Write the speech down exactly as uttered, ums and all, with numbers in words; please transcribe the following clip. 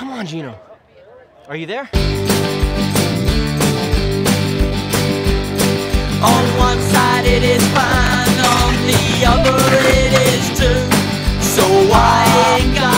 Come on, Gino. Are you there? On one side it is fine, on the other it is too. So I ain't got